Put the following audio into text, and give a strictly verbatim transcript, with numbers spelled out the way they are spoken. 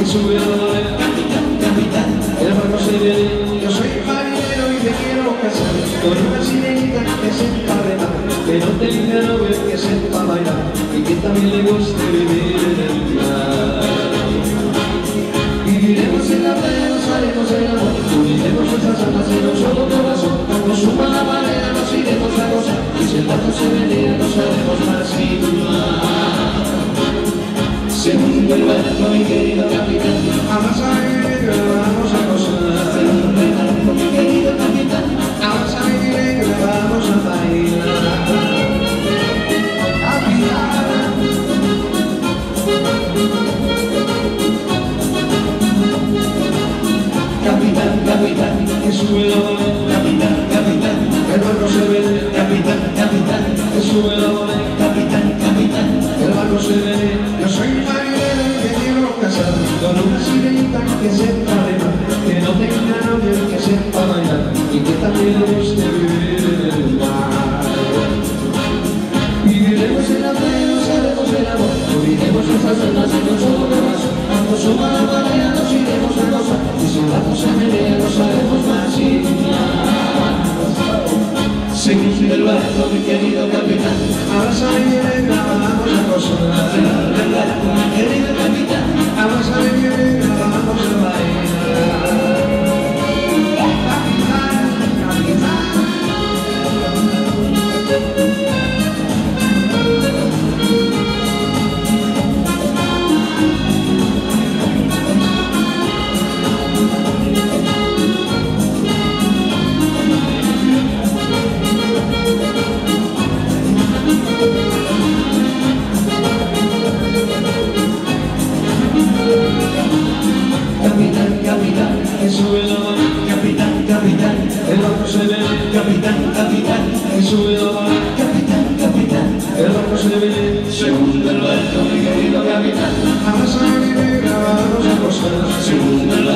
y sube la bolera. Capitán, capitán, el barco se viene. Yo soy marinero y te quiero casar con una sirenita que sepa remar, que no tenga novio, que sepa bailar y que también le guste vivir en el mar. Viviremos en la playa, nos haremos el amor, uniremos nuestras almas en un solo corazón. Cuando suba la marea nos iremos a gozar, y si el barco se venía nos haremos más sin mar. Se hunde el barco, mi querido capitán, vamos a vivir, vamos a gozar. Se hunde el barco, mi querido capitán, vamos a vivir, vamos a bailar. Capitán, capitán, que sube la bolera. Capitán, capitán, el barco se vende. Capitán, capitán, que sube la bolera. Capitán, capitán, el barco se vende. Yo soy marinero y me quiero casar con una sirenita que sepa remar, que no tenga novio, que sepa bailar y que también le guste vivir en el mar. Viviremos en la playa, nos haremos el amor, uniremos nuestras almas en un solo corazón. Cuando suba la marea nos iremos a gozar, y si el barco se menea nos haremos más sin más. Se hunde el barco, mi querido capitán, ahora sale vamos a gozar. Se hunde el barco, mi querido capitán, ahora sale vamos a bailar. Capitán, capitán. Capitán, capitán, que sube la bolera. Capitán, capitán, el barco se ve. Capitán, capitán, que sube la bolera. Capitán, capitán, el barco se ve. Se hunde el barco, mi querido capitán, vamos a vivir, vamos a gozar. Se hunde el